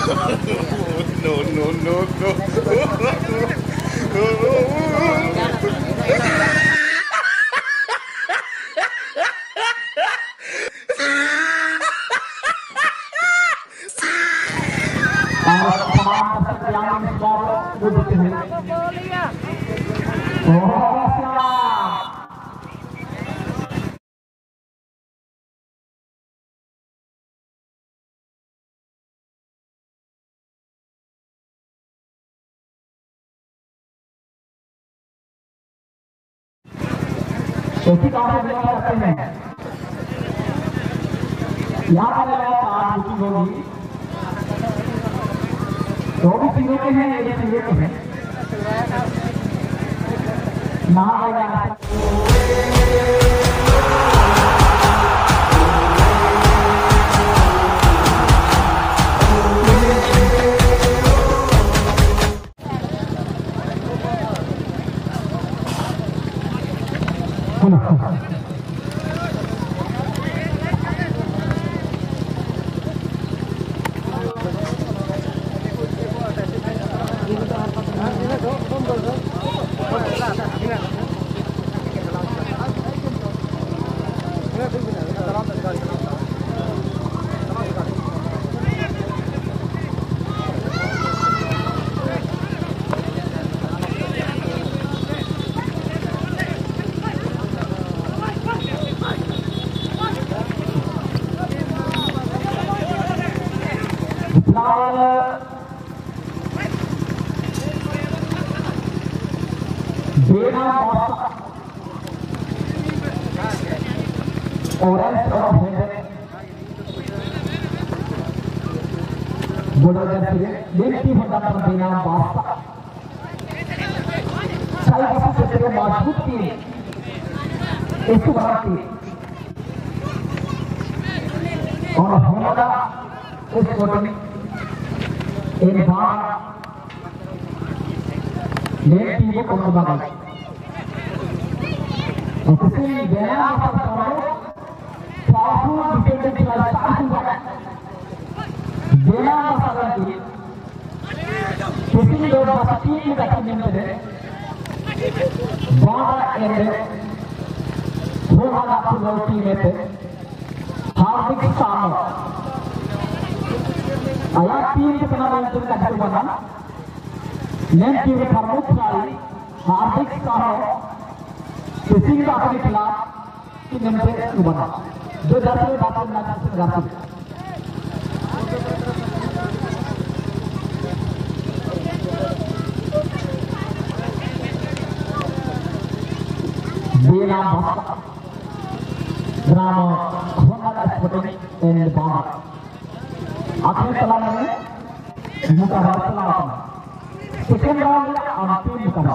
No, no, no, no. उसी काम से बिलोंग करते हैं। यहाँ पर आज बुकिंग होगी, तो भी चीजों के हैं, ये चीजों के हैं ना ऑरेंज और व्यक्ति होता पर देना वास्ता मजबूत टीम इसको बनाती और हमारा इस फोटो में एक बार टीम को कौन बना किसी गया देना मसाला की किसी लोग टीम का टीम में बाहर एंड थोड़ा फुटबॉल टीम में हार्दिक सामो आया टीम के नाम में तुम का बना नेम टीम का प्रमुख खिलाड़ी हार्दिक सामो किसी का अपने खिलाफ की नेम से बना जो दर्शक बातों में राशि Bina Basta Drama Honda Sporting and Bar Akhir salam में मुकाबला चलाता सेकंड राउंड में अंतिम मुकाबला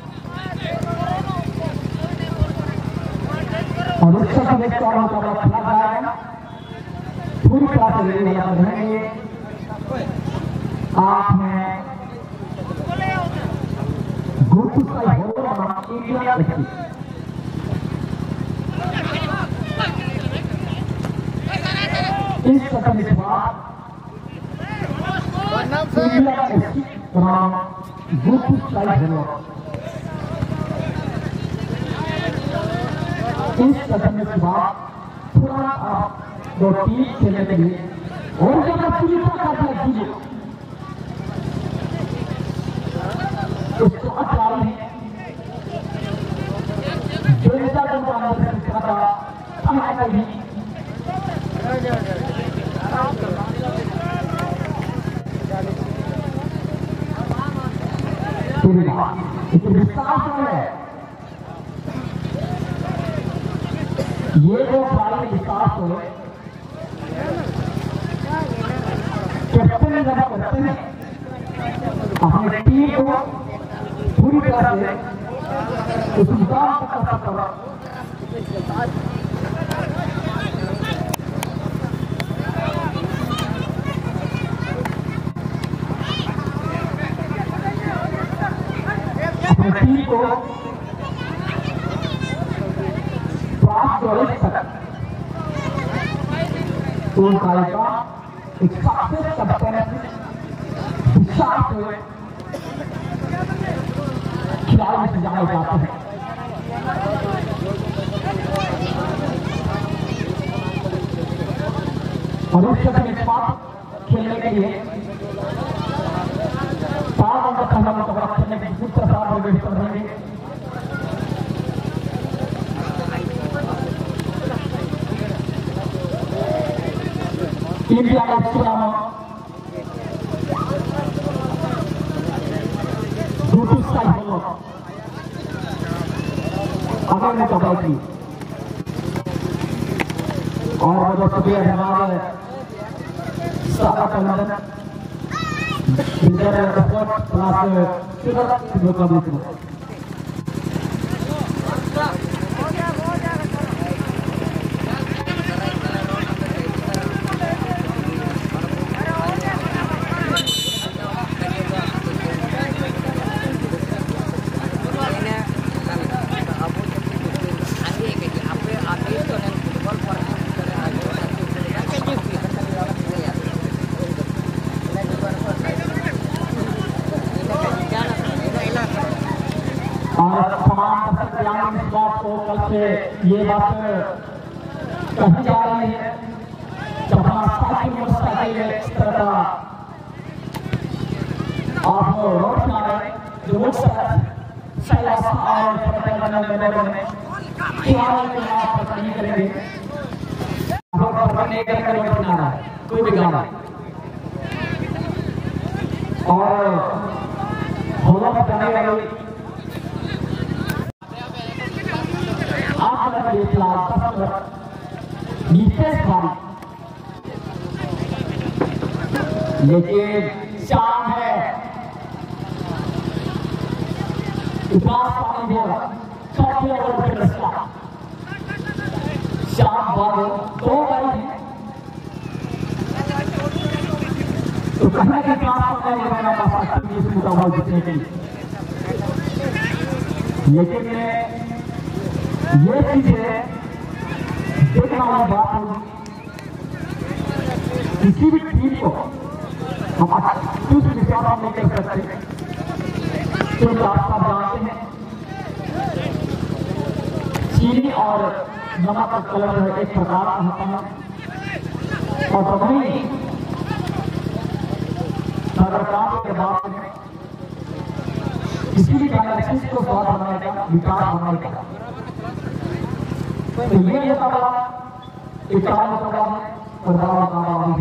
और उसका नेक्स्ट राउंड मुकाबला खेला जाएगा पूरी क्लास से लेने वाला रहेंगे आप में गुरु का होगा इंडिया एफसी इस सत्र के बाद इंडिया एफसी बनाम गुरु साइड होगा इस सत्र के बाद पूरा दो टीम खेलने के लिए और जब पूरी ताकत लगी उसको अचार है जनता को अंदर से खाता हमारा भी इसे विश्वास है ये जो सारे विश्वास हो कैप्टन जब करते हैं अपने टीम को पूरी तरह से उस मुकाम तक करता अपने टीम को उनका एक सक्सेस कैप्टन साफ खिलाड़ी से जाने जाते हैं। और उस समय के बाद खेलने के लिए 4 नंबर खंडा मुकाबला खेलने के दूसरा साथ निर्देश कर रहेंगे। इंडिया का सुरामा दूसरी साइड बोलो अगर ने कबाई की और वो सुबह हमारे सारा कलंदर इंटर रिपोर्ट क्लास सुबह मुकाबले में ये बात कही जा रही है जब साइकिल मोटरसाइकिल इस तरह का आप रोड पे आ रहे जो रोड से सैलासा और नहीं करेंगे नहीं करेंगे रोड बना रहा है कोई भी गाना और होलो करने वाले लेकिन शाम है उपवास पानी हो चौथे ओवर पे रस्ता शाम बाद 2 बजे तो कहना कि क्लास का लगाना पास इस मुकाबला जीतने के लिए लेकिन ये चीजें देखना वाली बात होगी किसी भी टीम को हम कुछ विश्वास नहीं कर सकते क्योंकि आप सब जानते हैं चीनी और नमक का कलर एक प्रकार का होता है और तभी अगर काम के बाद किसी भी गैलेक्सी को स्वाद बनाने का विकास बनाने का तो ये मुकाबला इकरार मुकाबला है प्रभाव मुकाबला भी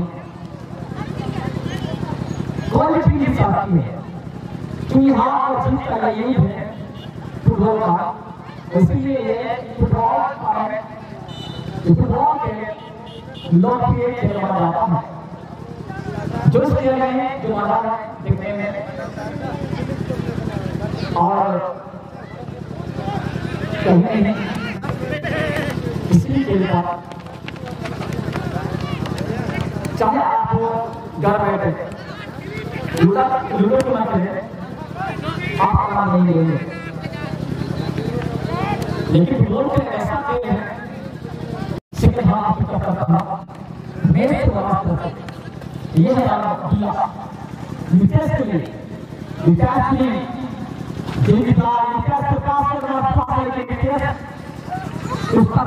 कोई भी चाहती है कि यहाँ और जीत का यही है फुटबॉल का इसलिए ये फुटबॉल के लोकप्रिय खेल माना जाता है जो इस खेल में जो मजा है देखने में और कहीं नहीं इसलिए खेल का चाहे आप घर बैठे लूडो के माध्यम आप आराम नहीं लेंगे लेकिन फुटबॉल के ऐसा खेल है सिर्फ हाथ करना मेरे से बड़ा ये है विकास के लिए विकास प्रकाश उसका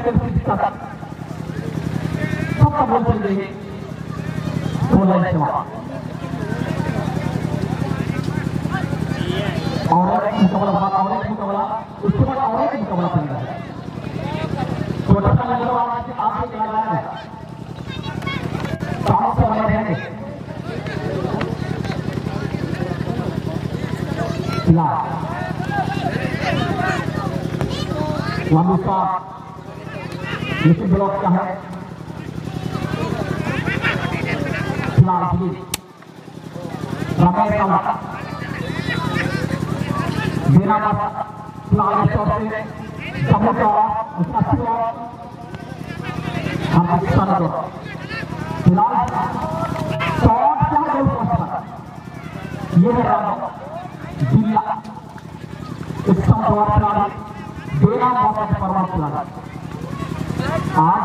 सबका बोल देंगे बोला और एक मुकाबला उसके बाद और एक मुकाबला चलेगा छोटा सा नजर आपसे चला है सामने से वाले रहेंगे लंबू का नीचे ब्लॉक का है रमेश का बिना फिलहाल जम्मू का फिलहाल ये है जिला देना आज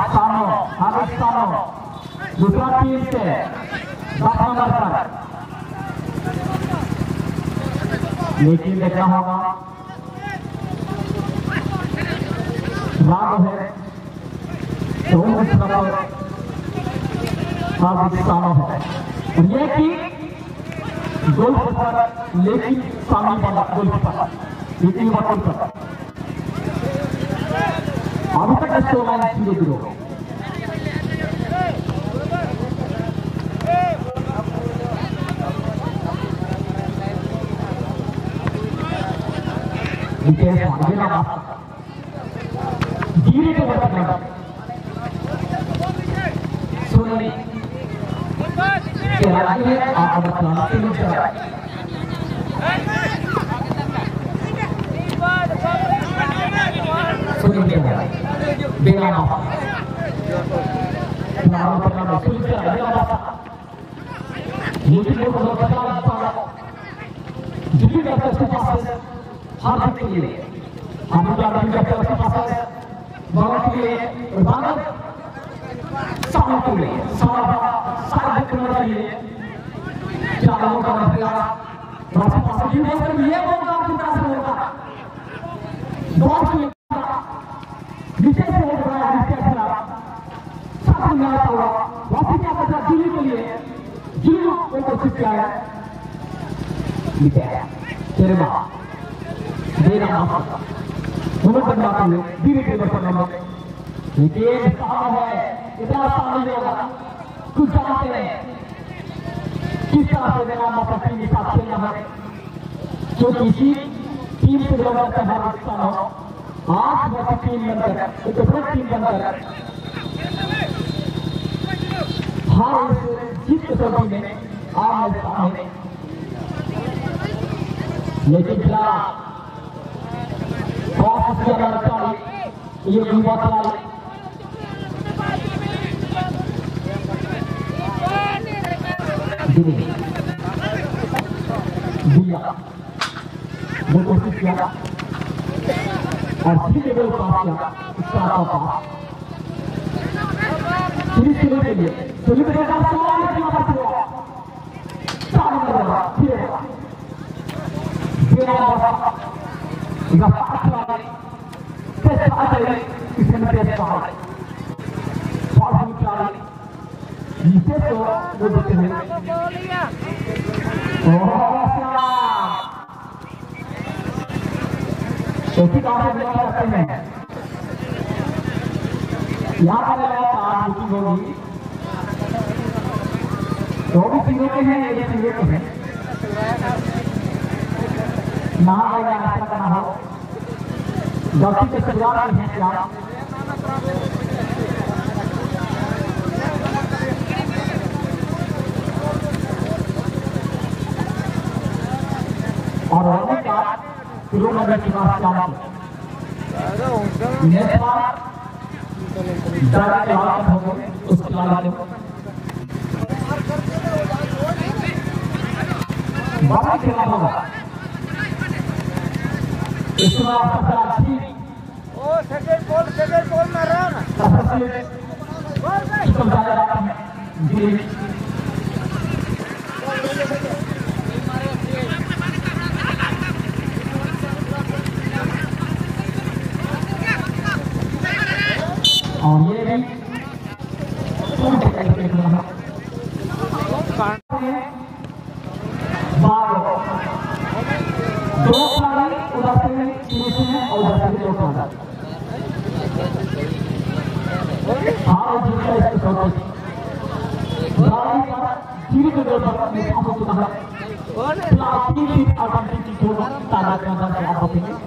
स्थानों दूसरा टीम से 10 नंबर पर लेकिन देखना होगा राग है तो उस तरफ हार्दिक सामने है और ये कि गोलकीपर लेकिन सामने वाला गोलकीपर लेकिन गोलकीपर अभी तक स्कोर लाइन 0-0 धीरे के बता सुनने के आगे आप बता सुनिए बिना हार्दिक के लिए हम के लिए सामने के लिए सार्वजनिक करना चाहिए क्या होगा ये होगा विशेष वापसी क्या करता दिल्ली के लिए जिलो कोशिश किया है तेरे माँ देना उन्होंने बनाते हुए धीरे धीरे बढ़ना लेकिन कहाँ है इतना आसान नहीं होगा कुछ जानते हैं किस तरह से मेरा मौका टीम के साथ खेलना है जो किसी टीम से लोग करते हैं हिस्सा हो 8 वर्ष टीम बनकर एक दूसरे टीम बनकर हर इस जीत के सोची में आमने सामने लेकिन क्या बहुत ज्यादा लगता ये युवा खिलाड़ी दिया वो कोशिश किया और सीधे वो पास किया इसका पास सीरीज के लिए सभी प्रकार से यहाँ पर बुकिंग होगी तो भी तीनों के हैं ये तीनों के हैं नहा या नाश्ता करना हो गलती के शुरुआत में है क्या और रहने का किलोमीटर के पास जाना उसके बाद बाकी खेलना होगा इसमें आपका ओ सेकंड बॉल मार रहा ना और ये भी दो खिलाड़ी उधर से तीन हैं और उधर से दो खिलाड़ी हार जीत का इसके साथ गाड़ी का धीरे धीरे बढ़ता है प्लास्टिक की आकांक्षी की तादाद के अंदर से आप देखेंगे